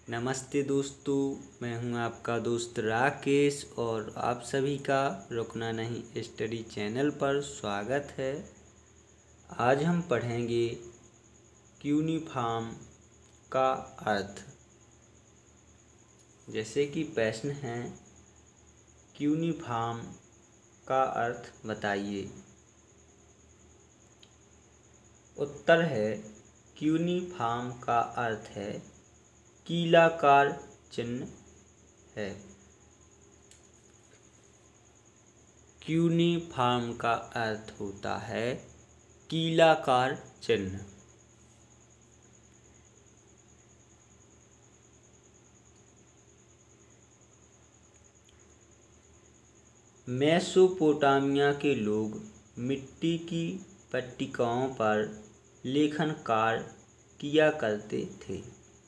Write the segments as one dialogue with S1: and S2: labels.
S1: नमस्ते दोस्तों, मैं हूं आपका दोस्त राकेश और आप सभी का रुकना नहीं स्टडी चैनल पर स्वागत है। आज हम पढ़ेंगे यूनिफॉर्म का अर्थ। जैसे कि प्रश्न है, यूनिफॉर्म का अर्थ बताइए। उत्तर है, यूनिफॉर्म का अर्थ है कीलाकार चिन्ह है। यूनिफॉर्म का अर्थ होता है कीलाकार चिन्ह। मेसोपोटामिया के लोग मिट्टी की पट्टिकाओं पर लेखन कार्य किया करते थे।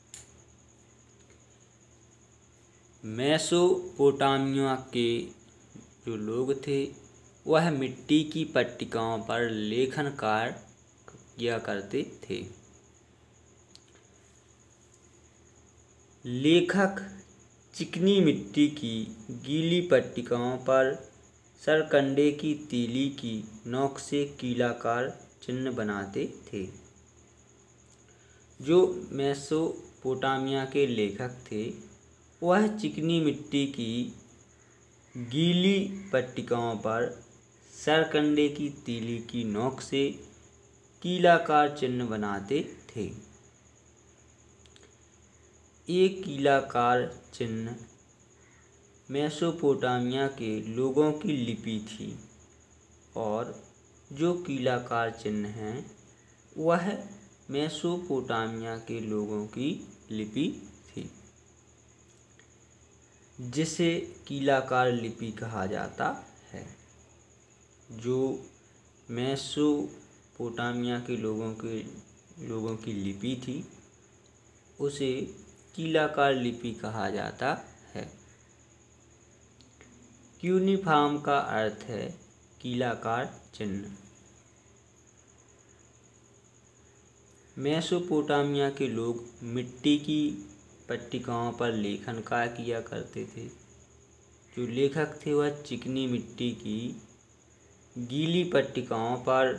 S1: मेसोपोटामिया के जो लोग थे वह मिट्टी की पट्टिकाओं पर लेखन कार्य किया करते थे। लेखक चिकनी मिट्टी की गीली पट्टिकाओं पर सरकंडे की तीली की नोक से कीलाकार चिन्ह बनाते थे। जो मेसोपोटामिया के लेखक थे वह चिकनी मिट्टी की गीली पट्टिकाओं पर सरकंडे की तीली की नोक से कीलाकार चिन्ह बनाते थे। ये कीलाकार चिन्ह मेसोपोटामिया के लोगों की लिपि थी और जो कीलाकार चिन्ह हैं वह मेसोपोटामिया के लोगों की लिपि थी, जिसे कीलाकार लिपि कहा जाता है। जो मेसोपोटामिया के लोगों की लिपि थी उसे कीलाकार लिपि कहा जाता है। यूनिफॉर्म का अर्थ है कीलाकार चिन्ह। मेसोपोटामिया के लोग मिट्टी की पट्टिकाओं पर लेखन कार्य किया करते थे। जो लेखक थे वह चिकनी मिट्टी की गीली पट्टिकाओं पर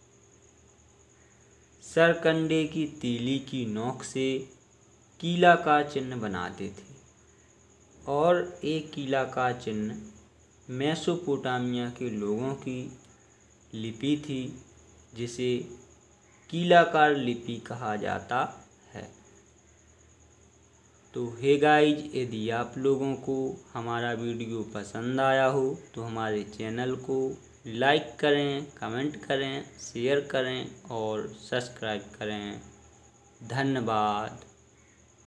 S1: सरकंडे की तीली की नोक से कीलाकार चिन्ह बनाते थे और एक कीलाकार चिन्ह मेसोपोटामिया के लोगों की लिपि थी, जिसे कीलाकार लिपि कहा जाता है। तो हे गाइज, यदि आप लोगों को हमारा वीडियो पसंद आया हो तो हमारे चैनल को लाइक करें, कमेंट करें, शेयर करें और सब्सक्राइब करें। धन्यवाद।